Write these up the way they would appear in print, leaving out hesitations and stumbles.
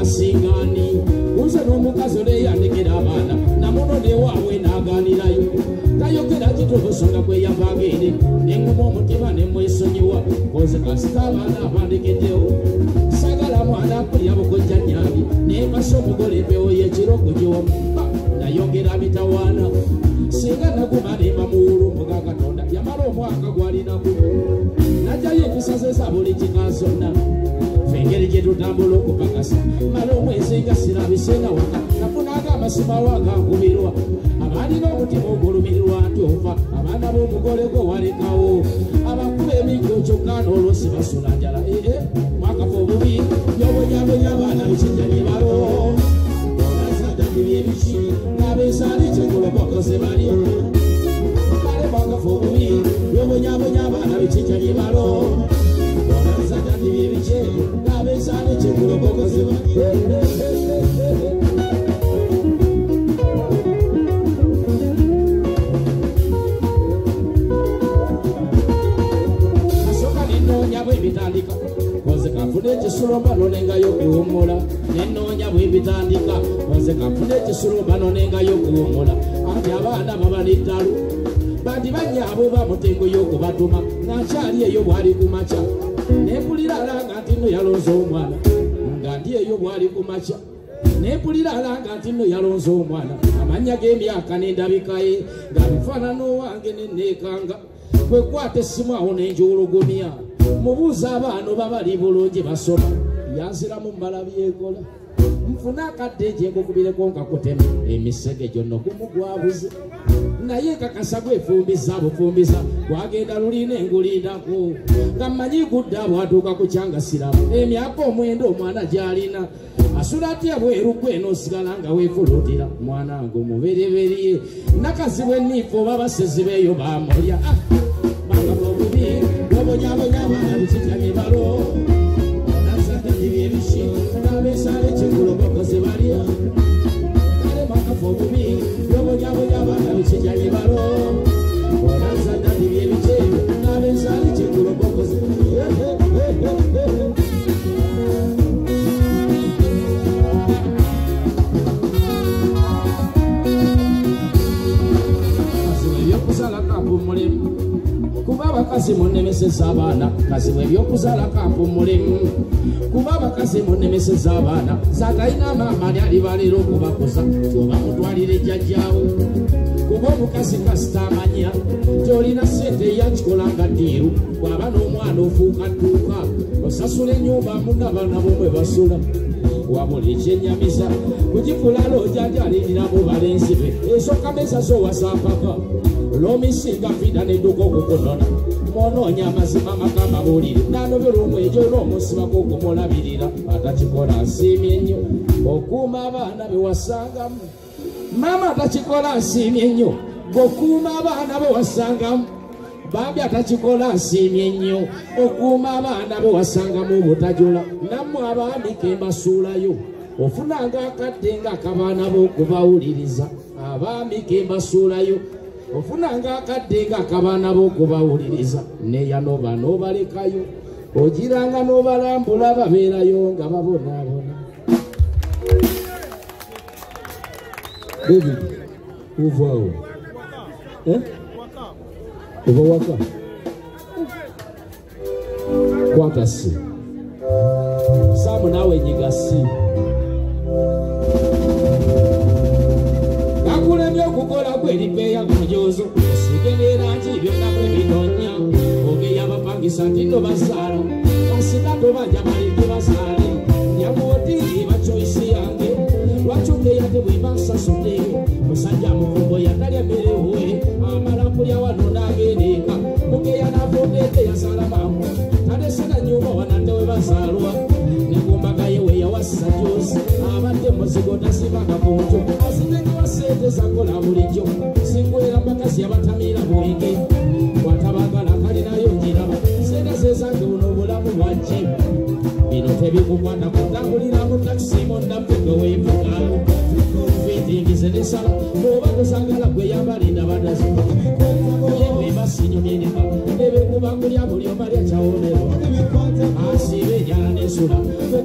asingani uze n'omukazi oleyandikira abaana namuno newaabwe n'aganirayo tayogera kitobosonga kwe yavanga eri nenguma omutima nemwesonyiwa koze kasita abaana abandikiddewo sagala mwana akulya bukojja nyabi nembasa omugole empewo y'ekirogo gy'omuba nayongera mitawaana singa naguma nemba muwulumuga katonda yamala omwaka gwalinaku najjayo empisa za buli kika zonna engeri gye tutambula okupakasa mala omwezi nga sirabisenga waka nafunaga amasima wagankubirwa abalina omutima ogulumirirwa nti ofa abaana b'omugole gwe walekawo abakuba emijjo kyokka n'olwosi basula njala mwakafa obubi byobonyabonya abaana bikijja byebalo olazadadi byebiki n'abesaali kyegolobokoze bali kale mwakafa obubi byobonyabonya abaana bikijja byebalo olazadadi byebiki n'abesaali kyegolobokoze bitandika koze kafune ekisulo nonengayo okuwummula nenoonya bwe bitandika koze kafune ekisulo nonengayo okuwummula ati abaana baba n'eddalu bandi banyaabo bamutengo y'okubatuma ng'akyali eyo bwali ku makya nempulira alanga nti nno yalonze omwana nga ndi eyo bwali ku makya nempulira alanga nti nno yalonze omwana amannya g'emyaka n'endabikaye nga bifaanana owange nenneekanga kwekwata essimu awo n'enjowologomya mubuuza abaana babali bulungi basoma yanziramu mmala byekola nfuna akadde egyengokubireko nga kutema emisege gyonna gumugwabuze naye kakasa gwefumbiza bufumbiza gwagenda lulina engulindako nga mmanyi gudde abwatuuka ku kyangasiramu emyaka omwenda omwana gy'alina asula atya bweru gwe n'osigala nga weefulutira mwana ngo mubereberye nakazi bw'enniifu oba basezi beeyo bamulya bagaba obubi bwobonyabonya abaana bikijja byebalo olazadadi byebishi n'abesaale kyegolobokoze balya kale mwakafa obubi bwobonyabonya abaana bikijja byebalo olazadadi byebiki n'abesaale kyegolobokoze ebyokuzala kampu mulimu kuba abakazi munnemeseza abaana kazibu ebyokuzala kampu mulimu kuba abakazi munnemeseza abaana zagalina maama ali alibalera okubakuza kyoba mutwalire jjajjaawe kuba omukazi kasita amanya gyolina sente eyakikola nga ddiiru bw'aba n'omwana ofuuka dduuka osasula ennyumba munabaana bomwe basula wabula ekyennyamiza kugifulala ojajaliriramu balenzi be esooka meza zowasampaka olw'omisinga fida n'edduka okukunona mwonoonya amazima amakaamabuulire n'anobera omwejo olw'omusibako okumulabirira atakikola nsiimye nnyo okuuma abaana be wasangamu maama atakikola nsiimye nnyo ng'okuuma abaana be wasangamu bambi atakikola nsiimye nnyo okuuma abaana be wasangamu obutajola nammwe abaami ke mbasuulayo ofunanga akadde ng'akabaana b'okubawuliriza abaami ke mbasuulayo ofunanga akadde ng'akabaana b'okubawuliriza neyanoba n'obalekayo ogiranga n'obalambula babeerayo nga babonaabona. David, uvaawo oba waka kwata si saamu naawe nyiga si akulemye okukola kweripeeya kujozo sigenderangi byonna bwe binonya ogeya bapangisa nti no bazaala basika tobanja baleke bazaale nyamuotiri bacoisi yange lwacukeya tebwebasasudde musajja mufumbo yatalya mmerewe amala kulya wano n'agendeeka mugeya navondete yazaala maamu talesena nyuma wanatewe bazaalwa negumbagaye we yawassa josi abadde muzigo tasibaka kuntu azinekiwa sente zakola bulijjo singwera bakazi abatamira bwenge watabagala kalinayo njiraba sente zezange buno obulamu bwajje bino tebikukwata kutambulira mu takisi mondaffe weevuga fitingize nesala oba tosagala gweyambalinda badazi yebwebasinyumyeneka ebekubakulya buli omalya kyawomerwa asibe enjala nesula kasito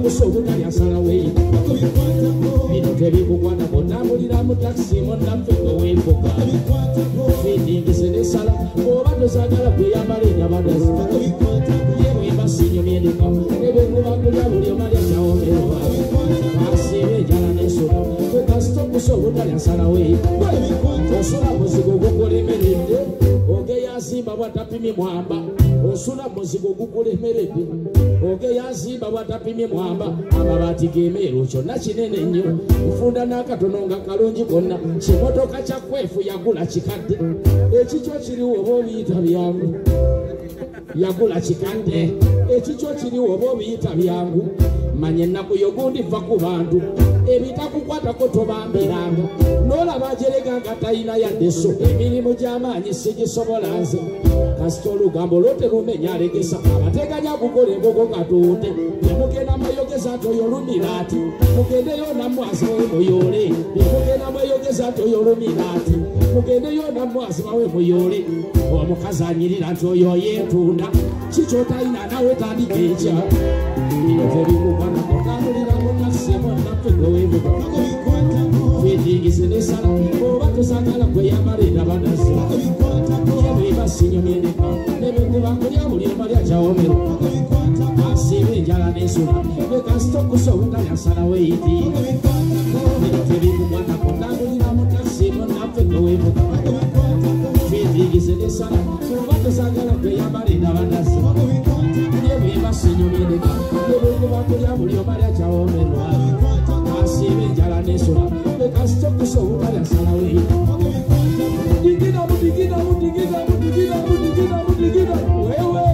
kusobuta lyasala weyi bino tebikukwata kotambulira mu takisi munnaffe gweweefuga fidingise nesala oba tosagala kweyambalenya badazi yebwemba sinyumyeneka nebekubakulya buli omalya kyawomerwa asiba enjala nesula kwekasita okusobuta lyasala weyi osola muzigo gukulemeredde ogeyazimba bwatapimye mwamba osula muzigo gukulemeredde ogeyazimba bwatapimye mwamba amabaati gemeero kyonna kinene nnyo nfunda n'akatono nga kalungi konna kimotoka kya kwefu yagula kikadde ekikyo kiriwo oba obiyita byangu yagula kikadde ekikyo kiriwo oba obiyita byangu manya ennaku yogundi va ku bantu ebitakukwatako tobambiranga n'olaba ajerega nga talina yadde so emirimu gy'amaanyi sigisobola nze kasita olugambo lwoterumenya alegesa abateganya kukola engogo katuute nemugenda mweyogeza ati oyo olumira ati mugendeyo namwazi bawe muyoole nemugenda mweyogeza ati oyo olumira ati mugendeyo namwazi bawe muyoole omukazi anyirira nti oyo yeetunda kikyotalina nawe tandika ekya bino tebikukwana kotambulira munasemo naffe gweweevuga fidingise nesala oba tosagala kweyambalira badazi yebweba sinyumyeneka nebekubakulya buli omalya kyawomero asiba enjala nesula bekasita okusobuta lyasala weiti bino tebikukwana kotambulira munasemo naffe gweweevuga fidingise nesala oba tosagala kweyambalira badazi yebweba sinyumyeneka nebekubakulya buli omalya kyawomerwa asiba enjala nesula bekasita okusobuta lyasala weiti digida wewe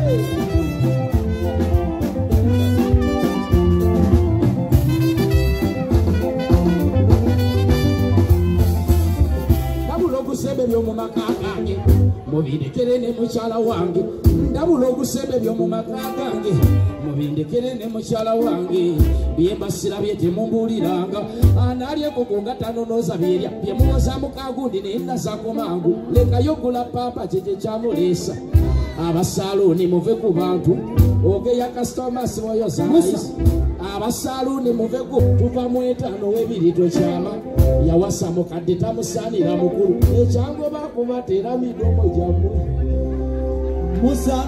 ndabula ogusembe by'omu maka gange mubindekere ne mukyala wange ndabula ogusembe by'omu maka gange mubindekere ne mukyala wange byembasira byetemumbuliranga analyeko gonga tanonoza byerya byemuwoza mukagundi nennazaku mangu lekayo gula pampa kyekye kyamuleesa abasaluuni muve ku bantu ogeya kastomasi moyozaisi abasaluuni muve ku tuva mu etaano w'ebiri tokyama yawasa mukadde tamusaanira mukulu ekyango bakubatera midomo gyammwe musa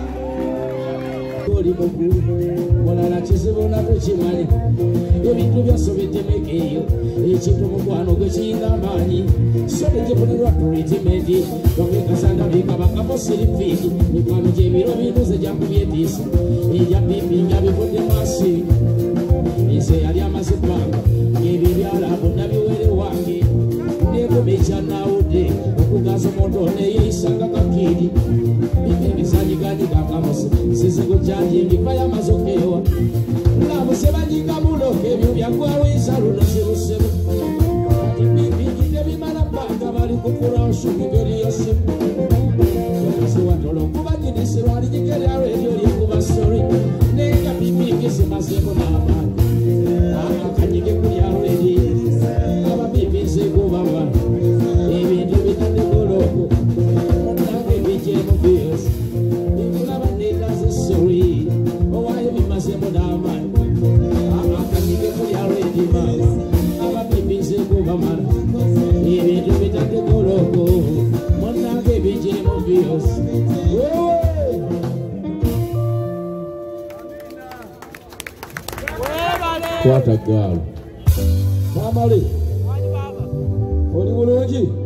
oli mukulu mulala kizibu nako kimale ebintu byasobetemekeeyo ekintu mukwano gwe kiyina amaanyi so tekifunirwa tulitimenti tokekasanga bikabakamo sirifiiki mikwano gyebiro bintuze gyakubyetiisa ebya bibinga bivudde mwasi nze yali amaze ebbanga ebyo byalabu nabiwere wange nekumi ekyanawudde okugaza omuntu oneyeyisanga kakiiri ebizanyiganyigakamusi sizigo kyange emiva yamazokeewa namusebanyikamuloka ebyo byagwaweesa lunosebusebu kati bibingire bimala bbanga bali kukulausugigeriyosemu siwatola okubanyinisirwa aligigeryawo eryo lyekubasori nenga bibingi zimazemu n'amaani akanyige kulyawo eri ababibizegubaba ebintu bitandikolooko omunange bijemu byosi bimulaba negazesori owaye bimazemu n'amaani akanyige kulyawo erima ababibizegubamala ebintu bitandikolooko munange bijemu byosi What a girl. Family. Oli bulungi?